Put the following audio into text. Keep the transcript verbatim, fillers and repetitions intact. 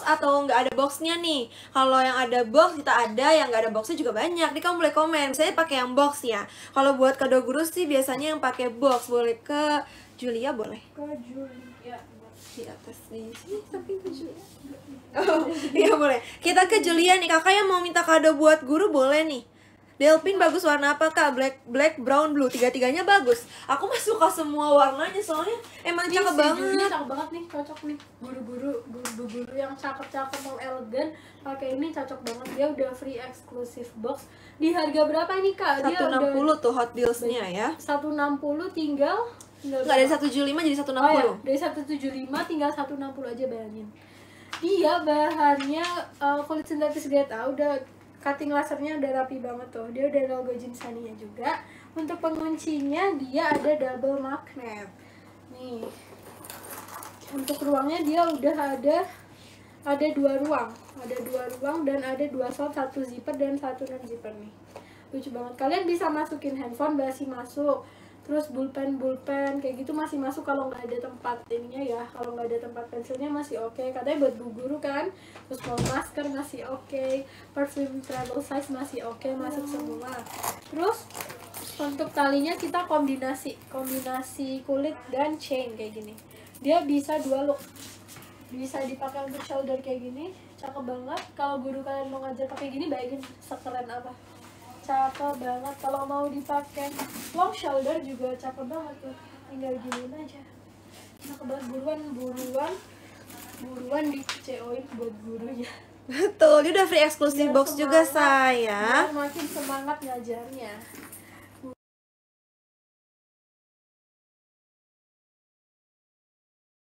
atau nggak ada boxnya nih? Kalau yang ada box kita ada, yang nggak ada boxnya juga banyak. Nih kamu boleh komen. Saya pakai yang box ya. Kalau buat kado guru sih biasanya yang pakai box. Boleh ke Julia boleh. Ke Julia di atas di sini tapi ke Julia. Oh iya boleh. Kita ke Julia nih. Kakak yang mau minta kado buat guru boleh nih. Delphin bagus warna apa kak? Black, black, brown, blue. Tiga-tiganya bagus. Aku mah suka semua warnanya soalnya emang cakep banget. Ini cakep banget nih, cocok nih. Guru-guru, guru-guru yang cakep-cakep mau elegan pakai ini cocok banget. Dia udah free exclusive box. Di harga berapa nih kak? Dia seratus enam puluh tuh Hot Deals-nya ya. seratus enam puluh tinggal Enggak dari seratus tujuh puluh lima jadi seratus enam puluh. Oh, ya. Dari seratus tujuh puluh lima tinggal seratus enam puluh aja bayangin. Dia bahannya uh, kulit sintetis Greta, udah cutting lasernya udah rapi banget tuh. Dia udah logo Jinsani-nya juga. Untuk penguncinya dia ada double magnet. Nih. Untuk ruangnya dia udah ada ada dua ruang, ada dua ruang dan ada dua slot, satu zipper dan satu non zipper nih. Lucu banget. Kalian bisa masukin handphone masih masuk. Terus bulpen bulpen kayak gitu masih masuk kalau nggak ada tempat ininya ya, kalau nggak ada tempat pensilnya masih oke okay. Katanya buat bu guru kan. Terus mau masker masih oke okay. Perfume travel size masih oke okay. Masuk semua. Terus untuk talinya kita kombinasi kombinasi kulit dan chain kayak gini. Dia bisa dua look, bisa dipakai untuk shoulder kayak gini, cakep banget. Kalau guru kalian mau ngajar pakai gini bayangin sekeren apa, cakep banget. Kalau mau dipakai long shoulder juga cakep banget tuh, tinggal giniin aja, cakep banget. Buruan buruan buruan di C O-in buat gurunya. Betul, dia udah free exclusive box juga saya. Biar makin semangat ngajarnya.